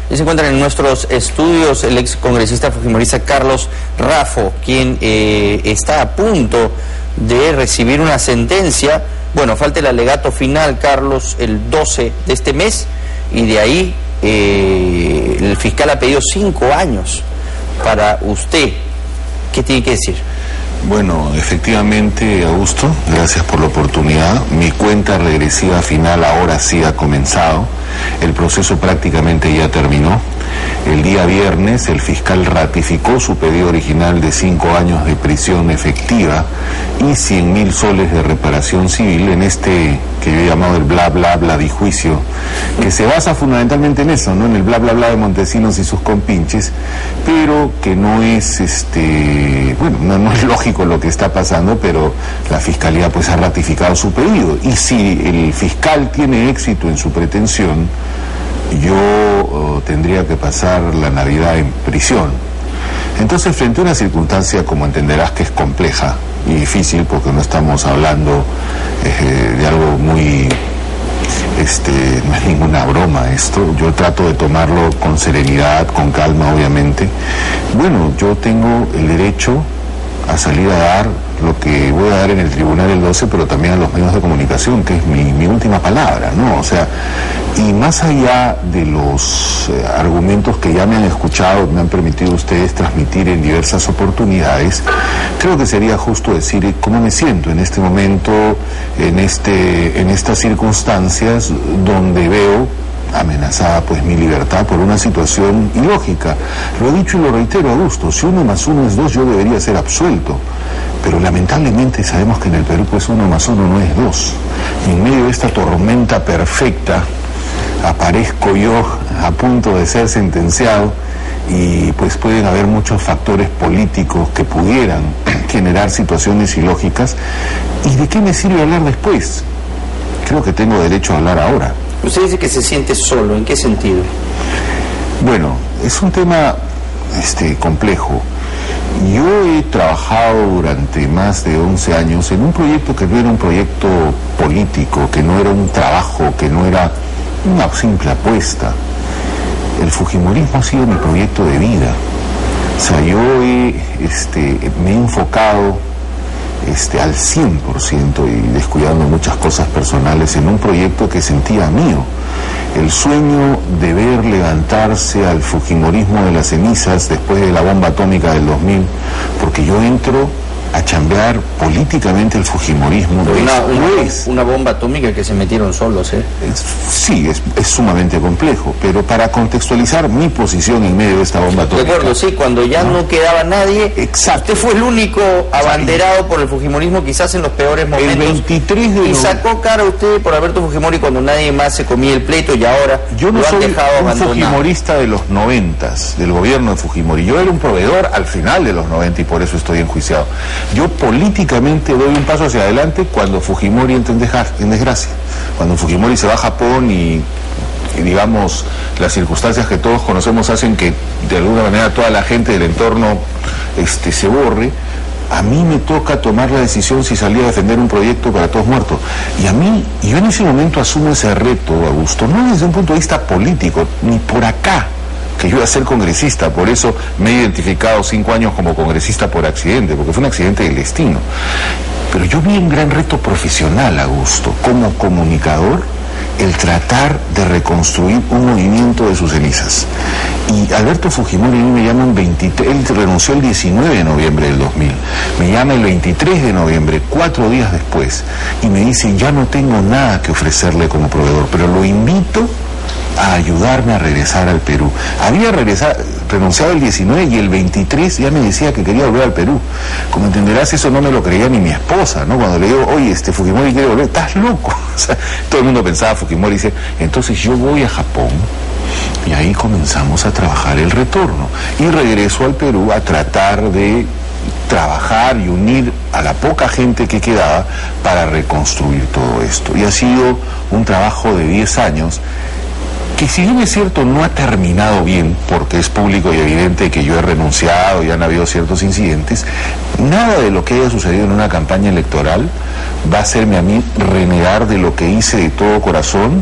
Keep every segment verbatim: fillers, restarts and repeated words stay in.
Y se encuentran en nuestros estudios el ex congresista fujimorista Carlos Raffo, quien eh, está a punto de recibir una sentencia. Bueno, falta el alegato final, Carlos, el doce de este mes, y de ahí eh, el fiscal ha pedido cinco años para usted. ¿Qué tiene que decir? Bueno, efectivamente, Augusto, gracias por la oportunidad. Mi cuenta regresiva final ahora sí ha comenzado. El proceso prácticamente ya terminó. El día viernes el fiscal ratificó su pedido original de cinco años de prisión efectiva y cien mil soles de reparación civil en este que yo he llamado el bla bla bla de juicio, que se basa fundamentalmente en eso, ¿no? En el bla bla bla de Montesinos y sus compinches, pero que no es este bueno, no, no es lógico lo que está pasando, pero la fiscalía pues ha ratificado su pedido. Y si el fiscal tiene éxito en su pretensión, yo oh, tendría que pasar la Navidad en prisión. Entonces, frente a una circunstancia, como entenderás, que es compleja y difícil, porque no estamos hablando eh, de algo muy... Este, no es ninguna broma esto, yo trato de tomarlo con serenidad, con calma, obviamente. Bueno, yo tengo el derecho a salir a dar lo que voy a dar en el tribunal el doce, pero también a los medios de comunicación, que es mi, mi última palabra, ¿no? O sea, y más allá de los eh, argumentos que ya me han escuchado, me han permitido ustedes transmitir en diversas oportunidades, creo que sería justo decir cómo me siento en este momento, en, este, en estas circunstancias donde veo amenazada pues mi libertad por una situación ilógica. Lo he dicho y lo reitero, Augusto, si uno más uno es dos, yo debería ser absuelto, pero lamentablemente sabemos que en el Perú pues uno más uno no es dos. Y en medio de esta tormenta perfecta aparezco yo a punto de ser sentenciado, y pues pueden haber muchos factores políticos que pudieran generar situaciones ilógicas. ¿Y de qué me sirve hablar después? Creo que tengo derecho a hablar ahora. Usted dice que se siente solo, ¿en qué sentido? Bueno, es un tema este, complejo. Yo he trabajado durante más de once años en un proyecto que no era un proyecto político, que no era un trabajo, que no era una simple apuesta. El fujimorismo ha sido mi proyecto de vida. O sea, yo he, este, me he enfocado Este, al cien por ciento y descuidando muchas cosas personales en un proyecto que sentía mío, el sueño de ver levantarse al fujimorismo de las cenizas después de la bomba atómica del dos mil, porque yo entro a chambear políticamente el fujimorismo. Una, una, una bomba atómica que se metieron solos, ¿eh? Es, sí, es, es sumamente complejo, pero para contextualizar mi posición en medio de esta bomba atómica. De acuerdo, sí, cuando ya no, no quedaba nadie. Exacto. Usted fue el único abanderado por el fujimorismo quizás en los peores momentos. El veintitrés de Y sacó cara a usted por Alberto Fujimori cuando nadie más se comía el pleito, y ahora yo no lo han soy dejado un abandonado. fujimorista de los noventas, del gobierno de Fujimori. Yo era un proveedor al final de los noventa y por eso estoy enjuiciado. Yo políticamente doy un paso hacia adelante cuando Fujimori entra en desgracia, cuando Fujimori se va a Japón y, y digamos las circunstancias que todos conocemos hacen que de alguna manera toda la gente del entorno este, se borre. A mí me toca tomar la decisión si salía a defender un proyecto para todos muertos. Y a mí, yo en ese momento asumo ese reto, Augusto, no desde un punto de vista político, ni por acá, que yo iba a ser congresista. Por eso me he identificado cinco años como congresista por accidente, porque fue un accidente del destino. Pero yo vi un gran reto profesional, Augusto, como comunicador, el tratar de reconstruir un movimiento de sus cenizas. Y Alberto Fujimori a mí me llama el veintitrés, él renunció el diecinueve de noviembre del dos mil, me llama el veintitrés de noviembre, cuatro días después, y me dice, ya no tengo nada que ofrecerle como proveedor, pero lo invito a ayudarme a regresar al Perú. Había regresado, renunciado el diecinueve y el veintitrés ya me decía que quería volver al Perú. Como entenderás, eso no me lo creía ni mi esposa, ¿no? Cuando le digo, oye, este Fujimori quiere volver, estás loco. O sea, todo el mundo pensaba, Fujimori dice, entonces yo voy a Japón y ahí comenzamos a trabajar el retorno. Y regreso al Perú a tratar de trabajar y unir a la poca gente que quedaba para reconstruir todo esto. Y ha sido un trabajo de diez años que, si bien es cierto, no ha terminado bien, porque es público y evidente que yo he renunciado y han habido ciertos incidentes, nada de lo que haya sucedido en una campaña electoral va a hacerme a mí renegar de lo que hice de todo corazón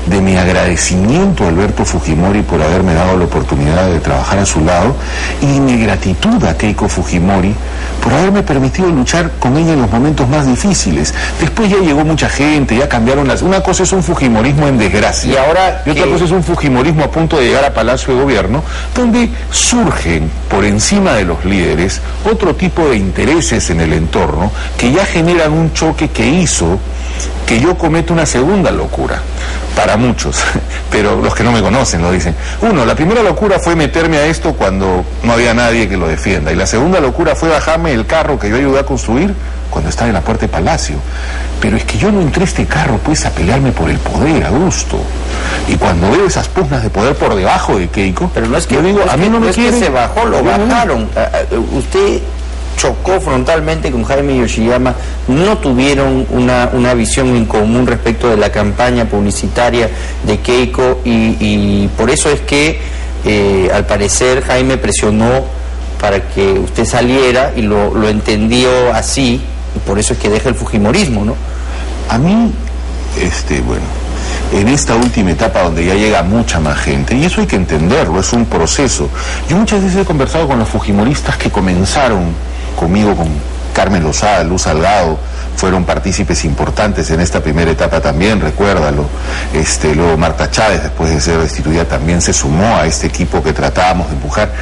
de mi agradecimiento a Alberto Fujimori por haberme dado la oportunidad de trabajar a su lado, y mi gratitud a Keiko Fujimori por haberme permitido luchar con ella en los momentos más difíciles. Después ya llegó mucha gente, ya cambiaron las... Una cosa es un fujimorismo en desgracia, y, ahora y otra que... cosa es un fujimorismo a punto de llegar a Palacio de Gobierno, donde surgen por encima de los líderes otro tipo de intereses en el entorno que ya generan un choque que hizo que yo cometa una segunda locura, para muchos, pero los que no me conocen lo dicen. Uno, la primera locura fue meterme a esto cuando no había nadie que lo defienda, y la segunda locura fue bajarme el carro que yo ayudé a construir cuando estaba en la puerta de Palacio. Pero es que yo no entré a este carro pues a pelearme por el poder, Augusto. Y cuando veo esas pugnas de poder por debajo de Keiko, pero no es que yo digo, no es a mí que, no me no es quieren. que se bajó, lo bajaron. Uh, usted chocó frontalmente con Jaime Yoshiyama, no tuvieron una, una visión en común respecto de la campaña publicitaria de Keiko, y, y por eso es que eh, al parecer Jaime presionó para que usted saliera, y lo, lo entendió así, y por eso es que deja el fujimorismo, ¿no? A mí, este, bueno, en esta última etapa donde ya llega mucha más gente, y eso hay que entenderlo, es un proceso. Yo muchas veces he conversado con los fujimoristas que comenzaron conmigo, con Carmen Lozada, Luz Salgado, fueron partícipes importantes en esta primera etapa también, recuérdalo. Este, luego Marta Chávez, después de ser destituida, también se sumó a este equipo que tratábamos de empujar.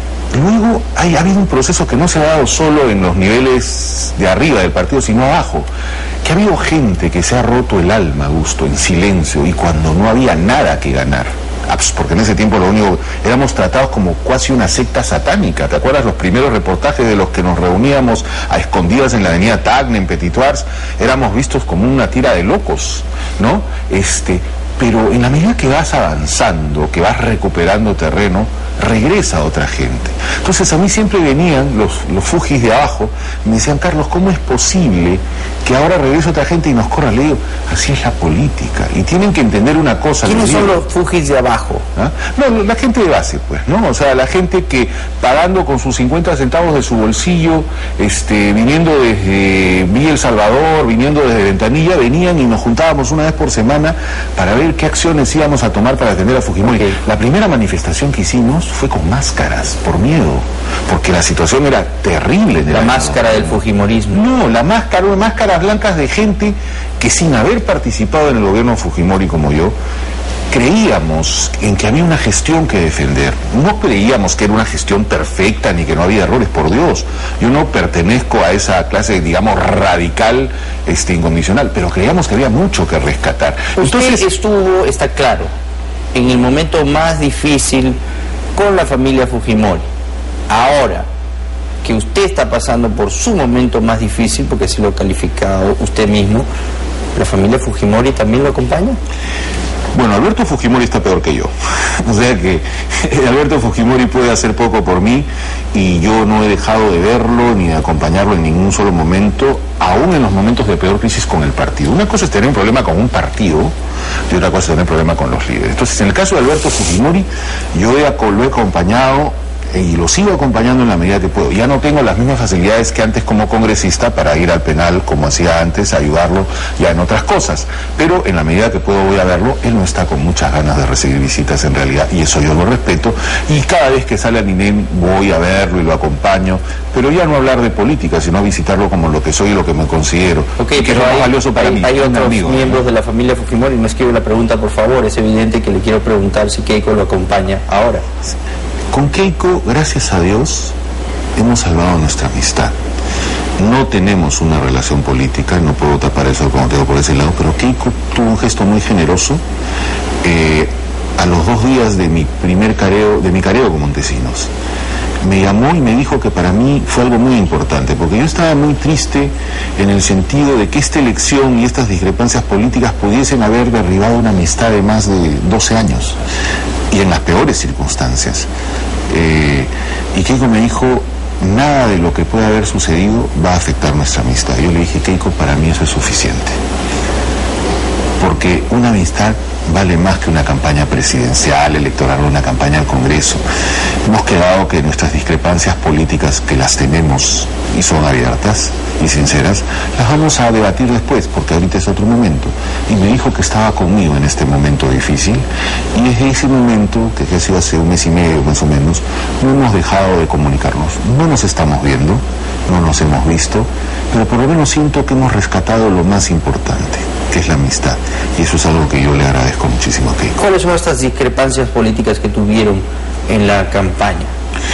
Luego hay, ha habido un proceso que no se ha dado solo en los niveles de arriba del partido, sino abajo, que ha habido gente que se ha roto el alma, Augusto, en silencio, y cuando no había nada que ganar. Porque en ese tiempo lo único, éramos tratados como casi una secta satánica. ¿Te acuerdas los primeros reportajes de los que nos reuníamos a escondidas en la avenida Tagne, en Petitoars? Éramos vistos como una tira de locos, ¿no? Este, pero en la medida que vas avanzando, que vas recuperando terreno, regresa otra gente. Entonces a mí siempre venían los, los fujis de abajo, me decían, Carlos, ¿cómo es posible que ahora regrese otra gente y nos corra? Le digo, así es la política, y tienen que entender una cosa. ¿Quiénes son los fujis de abajo? ¿Ah? No, la gente de base, pues, ¿no? O sea, la gente que pagando con sus cincuenta centavos de su bolsillo, este, viniendo desde Villa El Salvador, viniendo desde Ventanilla, venían y nos juntábamos una vez por semana para ver qué acciones íbamos a tomar para atender a Fujimori. Okay. La primera manifestación que hicimos fue con máscaras, por miedo, porque la situación era terrible. La máscara del fujimorismo. No, la máscara, máscaras blancas de gente que, sin haber participado en el gobierno de Fujimori como yo, creíamos en que había una gestión que defender. No creíamos que era una gestión perfecta ni que no había errores, por Dios. Yo no pertenezco a esa clase, digamos, radical, este, incondicional, pero creíamos que había mucho que rescatar. Usted Entonces, estuvo, está claro, en el momento más difícil con la familia Fujimori. Ahora que usted está pasando por su momento más difícil, porque así lo ha calificado usted mismo, ¿la familia Fujimori también lo acompaña? Bueno, Alberto Fujimori está peor que yo. O sea que Alberto Fujimori puede hacer poco por mí, y yo no he dejado de verlo ni de acompañarlo en ningún solo momento, aún en los momentos de peor crisis con el partido. Una cosa es tener un problema con un partido y otra cosa es tener un problema con los líderes. Entonces, en el caso de Alberto Fujimori, yo he, lo he acompañado y lo sigo acompañando en la medida que puedo. Ya no tengo las mismas facilidades que antes como congresista para ir al penal como hacía antes, ayudarlo ya en otras cosas, pero en la medida que puedo voy a verlo. Él no está con muchas ganas de recibir visitas en realidad, y eso yo lo respeto, y cada vez que sale a Ninem voy a verlo y lo acompaño, pero ya no hablar de política, sino visitarlo como lo que soy y lo que me considero, okay, que pero es lo hay, más valioso para hay, mí. Hay otros amigo, miembros ¿no? de la familia Fujimori. No escribo la pregunta, por favor, es evidente que le quiero preguntar si Keiko lo acompaña ahora. Sí. Con Keiko, gracias a Dios, hemos salvado nuestra amistad. No tenemos una relación política, no puedo tapar eso como tengo por ese lado, pero Keiko tuvo un gesto muy generoso. Eh, a los dos días de mi primer careo, de mi careo con Montesinos, me llamó y me dijo que para mí fue algo muy importante, porque yo estaba muy triste en el sentido de que esta elección y estas discrepancias políticas pudiesen haber derribado una amistad de más de doce años, y en las peores circunstancias. Eh, y Keiko me dijo, nada de lo que pueda haber sucedido va a afectar nuestra amistad. Yo le dije, Keiko, para mí eso es suficiente, porque una amistad vale más que una campaña presidencial, electoral o una campaña al Congreso. Hemos quedado que nuestras discrepancias políticas, que las tenemos y son abiertas y sinceras, las vamos a debatir después, porque ahorita es otro momento. Y me dijo que estaba conmigo en este momento difícil, y desde ese momento, que ha sido hace un mes y medio más o menos, no hemos dejado de comunicarnos. No nos estamos viendo, no nos hemos visto, pero por lo menos siento que hemos rescatado lo más importante, que es la amistad, y eso es algo que yo le agradezco muchísimo a Keiko. ¿Cuáles son estas discrepancias políticas que tuvieron en la campaña?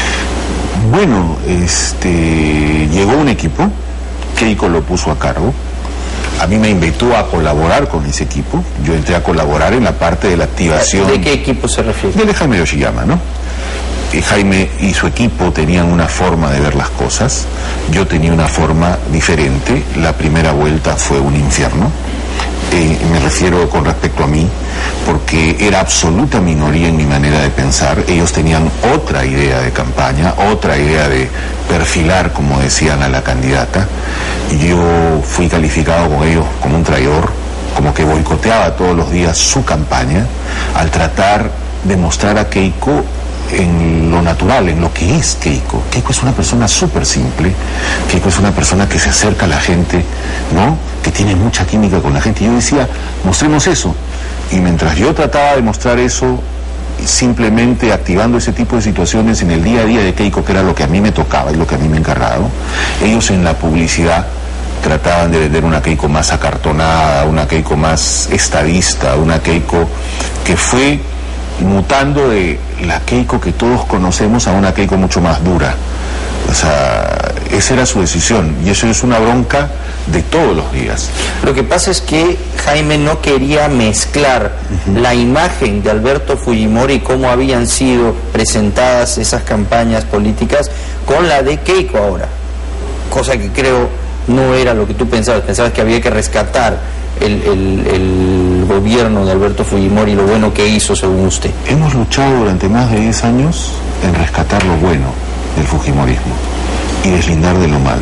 Bueno, este, llegó un equipo, Keiko lo puso a cargo, a mí me invitó a colaborar con ese equipo, yo entré a colaborar en la parte de la activación. ¿De qué equipo se refiere? De Jaime Yoshiyama, ¿no? Y Jaime y su equipo tenían una forma de ver las cosas, yo tenía una forma diferente. La primera vuelta fue un infierno, eh, me refiero con respecto a mí, porque era absoluta minoría en mi manera de pensar. Ellos tenían otra idea de campaña, otra idea de perfilar, como decían, a la candidata. Yo fui calificado con ellos como un traidor, como que boicoteaba todos los días su campaña, al tratar de mostrar a Keiko en lo natural, en lo que es Keiko. Keiko es una persona súper simple, Keiko es una persona que se acerca a la gente, ¿no? Que tiene mucha química con la gente. Y yo decía, mostremos eso. Y mientras yo trataba de mostrar eso, simplemente activando ese tipo de situaciones en el día a día de Keiko, que era lo que a mí me tocaba y lo que a mí me he encargado, ellos en la publicidad trataban de vender una Keiko más acartonada, una Keiko más estadista, una Keiko que fue mutando de la Keiko que todos conocemos a una Keiko mucho más dura. O sea, esa era su decisión, y eso es una bronca de todos los días. Lo que pasa es que Jaime no quería mezclar uh-huh. la imagen de Alberto Fujimori y cómo habían sido presentadas esas campañas políticas con la de Keiko ahora, cosa que creo no era lo que tú pensabas. Pensabas que había que rescatar el, el, el gobierno de Alberto Fujimori, lo bueno que hizo según usted. Hemos luchado durante más de diez años en rescatar lo bueno del fujimorismo y deslindar de lo malo,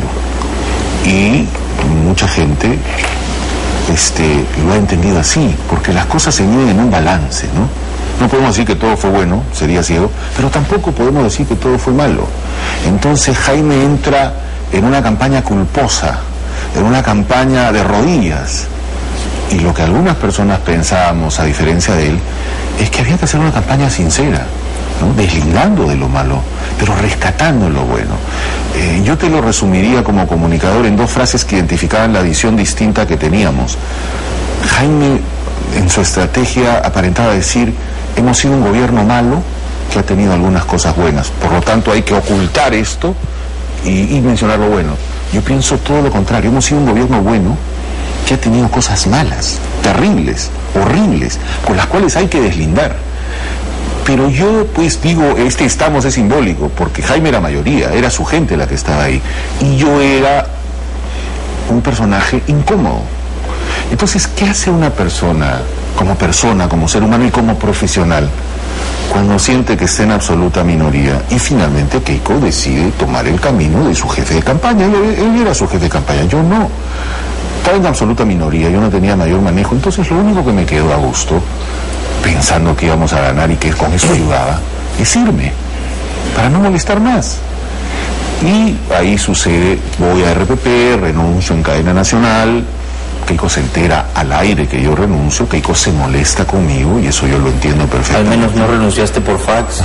y mucha gente este, lo ha entendido así, porque las cosas se miden en un balance, ¿no? No podemos decir que todo fue bueno, sería ciego, pero tampoco podemos decir que todo fue malo. Entonces Jaime entra en una campaña culposa, en una campaña de rodillas, y lo que algunas personas pensábamos, a diferencia de él, es que había que hacer una campaña sincera, ¿no? Deslindando de lo malo, pero rescatando lo bueno. Eh, yo te lo resumiría como comunicador en dos frases que identificaban la visión distinta que teníamos. Jaime, en su estrategia, aparentaba decir, hemos sido un gobierno malo que ha tenido algunas cosas buenas, por lo tanto hay que ocultar esto y, y mencionar lo bueno. Yo pienso todo lo contrario, hemos sido un gobierno bueno que ha tenido cosas malas, terribles, horribles, con las cuales hay que deslindar. Pero yo pues digo, este estamos es simbólico, porque Jaime era mayoría, era su gente la que estaba ahí, y yo era un personaje incómodo. Entonces, ¿qué hace una persona, como persona, como ser humano y como profesional, cuando siente que está en absoluta minoría? Y finalmente Keiko decide tomar el camino de su jefe de campaña. Él, él era su jefe de campaña, yo no. Estaba en absoluta minoría, yo no tenía mayor manejo, entonces lo único que me quedó a gusto, pensando que íbamos a ganar y que con eso ayudaba, es irme, para no molestar más. Y ahí sucede, voy a R P P, renuncio en cadena nacional, Keiko se entera al aire que yo renuncio, Keiko se molesta conmigo, y eso yo lo entiendo perfectamente. Al menos no renunciaste por fax.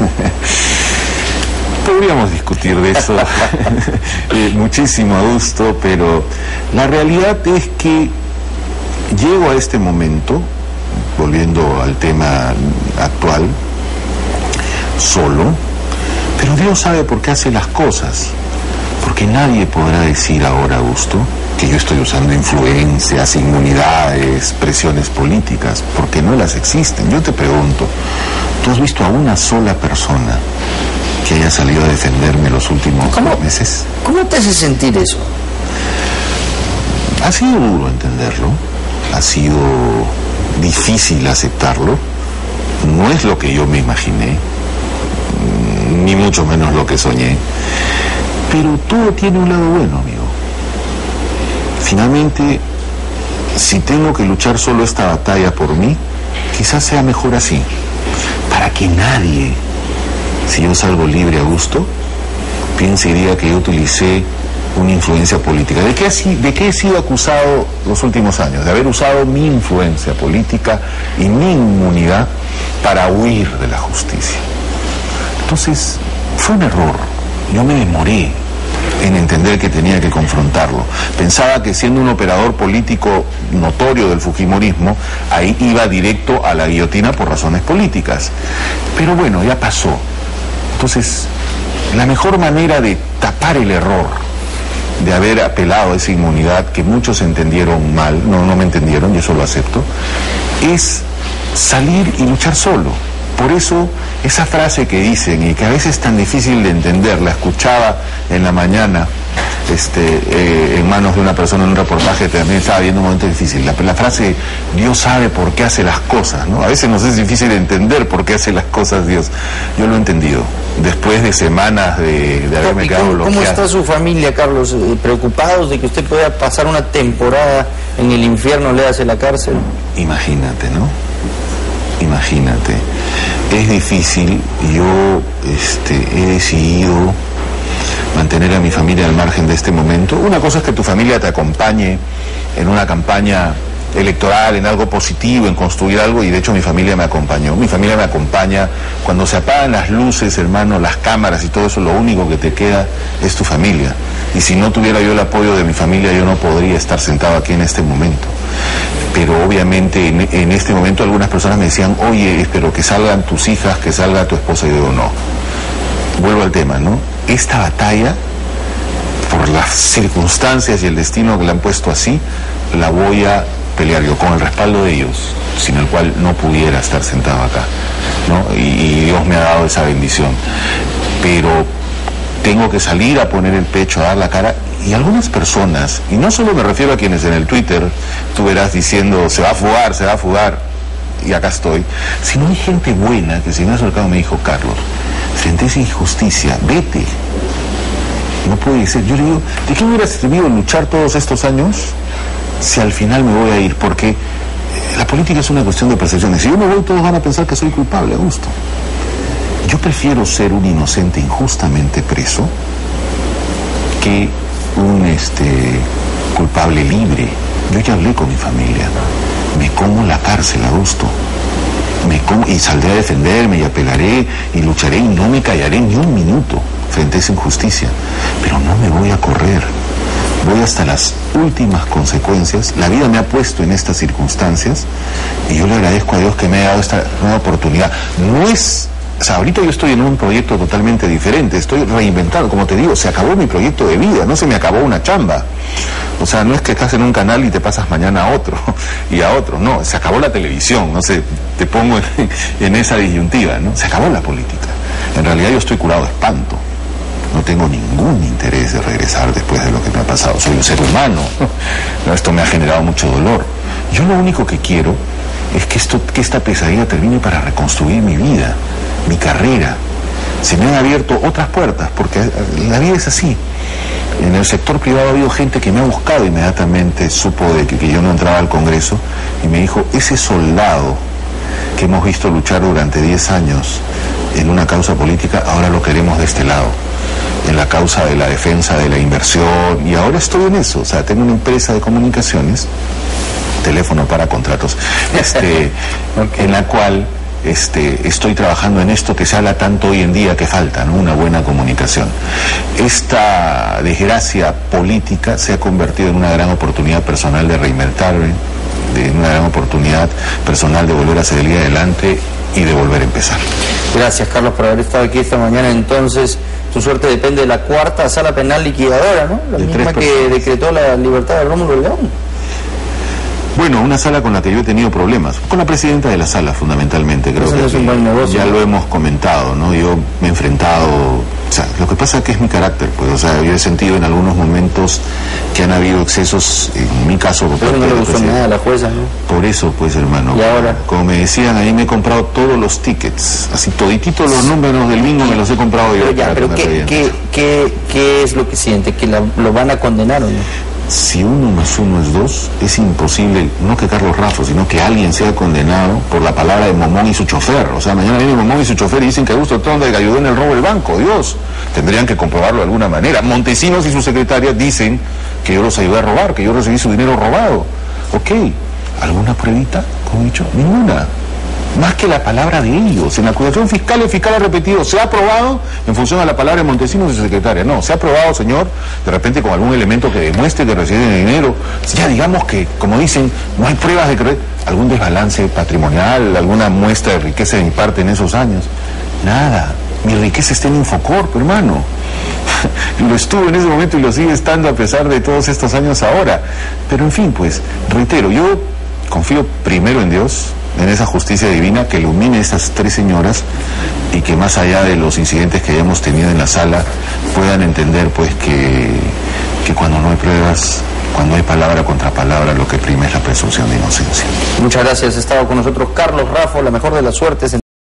Podríamos discutir de eso eh, muchísimo a gusto, pero la realidad es que llego a este momento, volviendo al tema actual, solo, pero Dios sabe por qué hace las cosas, porque nadie podrá decir ahora, Augusto, que yo estoy usando influencias, inmunidades, presiones políticas, porque no las existen. Yo te pregunto, ¿tú has visto a una sola persona que haya salido a defenderme los últimos ¿Cómo, meses? ¿Cómo te hace sentir eso? Ha sido duro entenderlo, ha sido difícil aceptarlo, no es lo que yo me imaginé, ni mucho menos lo que soñé, pero todo tiene un lado bueno, amigo. Finalmente, si tengo que luchar solo esta batalla por mí, que quizás sea mejor así, para que nadie, si yo salgo libre a gusto, piense y diga que yo utilicé una influencia política. ¿De qué, ¿De qué he sido acusado los últimos años? De haber usado mi influencia política y mi inmunidad para huir de la justicia. Entonces, fue un error. Yo me demoré en entender que tenía que confrontarlo. Pensaba que siendo un operador político notorio del fujimorismo, ahí iba directo a la guillotina por razones políticas. Pero bueno, ya pasó. Entonces, la mejor manera de tapar el error de haber apelado a esa inmunidad que muchos entendieron mal, no, no me entendieron, y eso lo acepto, es salir y luchar solo. Por eso, esa frase que dicen, y que a veces es tan difícil de entender, la escuchaba en la mañana este, eh, en manos de una persona en un reportaje, también estaba viendo un momento difícil. La, la frase, Dios sabe por qué hace las cosas, ¿no? A veces nos es difícil entender por qué hace las cosas Dios. Yo lo he entendido, después de semanas de, de haberme quedado ¿Cómo, bloqueado. ¿Cómo está su familia, Carlos? ¿Preocupados de que usted pueda pasar una temporada en el infierno, le hace la cárcel? Imagínate, ¿no? Imagínate. Es difícil, yo este, he decidido mantener a mi familia al margen de este momento. Una cosa es que tu familia te acompañe en una campaña electoral, en algo positivo, en construir algo, y de hecho mi familia me acompañó. Mi familia me acompaña cuando se apagan las luces, hermano, las cámaras y todo eso, lo único que te queda es tu familia. Y si no tuviera yo el apoyo de mi familia, yo no podría estar sentado aquí en este momento. Pero obviamente en, en este momento algunas personas me decían, oye, espero que salgan tus hijas, que salga tu esposa. Y yo digo, no. Vuelvo al tema, ¿no? Esta batalla, por las circunstancias y el destino que la han puesto así, la voy a pelear yo con el respaldo de ellos, sin el cual no pudiera estar sentado acá, ¿no? Y, y Dios me ha dado esa bendición. Pero tengo que salir a poner el pecho, a dar la cara. Y algunas personas, y no solo me refiero a quienes en el Twitter tú verás diciendo se va a fugar, se va a fugar, y acá estoy, sino hay gente buena que se me ha acercado y me dijo, Carlos, frente a esa injusticia, vete. No puede ser. Yo le digo, ¿de qué me hubiera servido luchar todos estos años si al final me voy a ir? Porque la política es una cuestión de percepciones. Si yo me voy, todos van a pensar que soy culpable, a gusto. Yo prefiero ser un inocente injustamente preso que un este, culpable libre. Yo ya hablé con mi familia. Me como la cárcel a gusto. Me como, y saldré a defenderme y apelaré y lucharé y no me callaré ni un minuto frente a esa injusticia. Pero no me voy a correr. Voy hasta las últimas consecuencias. La vida me ha puesto en estas circunstancias y yo le agradezco a Dios que me haya dado esta nueva oportunidad. No es... O sea, ahorita yo estoy en un proyecto totalmente diferente, estoy reinventando, como te digo, se acabó mi proyecto de vida, no se me acabó una chamba. O sea, no es que estás en un canal y te pasas mañana a otro y a otro, no, se acabó la televisión, no sé, te pongo en, en esa disyuntiva, ¿no? Se acabó la política. En realidad yo estoy curado de espanto, no tengo ningún interés de regresar después de lo que me ha pasado, soy un ser humano, ¿no? Esto me ha generado mucho dolor. Yo lo único que quiero es que, esto, que esta pesadilla termine para reconstruir mi vida, mi carrera. Se me han abierto otras puertas, porque la vida es así. En el sector privado ha habido gente que me ha buscado inmediatamente, supo de que, que yo no entraba al Congreso, y me dijo, ese soldado que hemos visto luchar durante diez años en una causa política, ahora lo queremos de este lado, en la causa de la defensa de la inversión, y ahora estoy en eso. O sea, tengo una empresa de comunicaciones, teléfono para contratos, este, okay, en la cual este, estoy trabajando en esto que se habla tanto hoy en día que falta, ¿no? Una buena comunicación. Esta desgracia política se ha convertido en una gran oportunidad personal de reinventarme, de una gran oportunidad personal de volver a salir adelante y de volver a empezar. Gracias, Carlos, por haber estado aquí esta mañana. Entonces, tu suerte depende de la cuarta sala penal liquidadora, ¿no? La de misma que decretó la libertad de Rómulo León. Bueno, una sala con la que yo he tenido problemas, con la presidenta de la sala fundamentalmente, creo Eso que no es un buen negocio, ya ¿no? lo hemos comentado, ¿no? Yo me he enfrentado, o sea, lo que pasa es que es mi carácter, pues, o sea, yo he sentido en algunos momentos que han habido excesos, en mi caso, por Pero parte no de le la gustó presidenta. nada a la jueza, ¿no? Por eso, pues, hermano, ¿Y ahora? como me decían, ahí me he comprado todos los tickets, así todititos los números del bingo me los he comprado yo. Pero ya, para pero que me ¿qué, revienten. qué, qué, ¿qué es lo que siente? ¿Que la- lo van a condenar o no? si uno más uno es dos, es imposible, no que Carlos Raffo, sino que alguien sea condenado por la palabra de Momón y su chofer. O sea, mañana viene Momón y su chofer y dicen que Augusto Tronda ayudó en el robo del banco. Dios, tendrían que comprobarlo de alguna manera. Montesinos y su secretaria dicen que yo los ayudé a robar, que yo recibí su dinero robado. Ok, ¿alguna pruebita? Como he dicho, ninguna. Más que la palabra de ellos. En la acusación fiscal, el fiscal ha repetido, se ha aprobado en función a la palabra de Montesinos y su secretaria. No, se ha aprobado, señor, de repente con algún elemento que demuestre que reciben el dinero. Ya digamos que, como dicen, no hay pruebas de que algún desbalance patrimonial, alguna muestra de riqueza de mi parte en esos años. Nada. Mi riqueza está en Infocorp, hermano. Y lo estuvo en ese momento y lo sigue estando a pesar de todos estos años ahora. Pero en fin, pues, reitero, yo confío primero en Dios, en esa justicia divina que ilumine a estas tres señoras y que más allá de los incidentes que hayamos tenido en la sala puedan entender pues que, que cuando no hay pruebas, cuando hay palabra contra palabra, lo que prima es la presunción de inocencia. Muchas gracias. Ha estado con nosotros Carlos Raffo, la mejor de las suertes.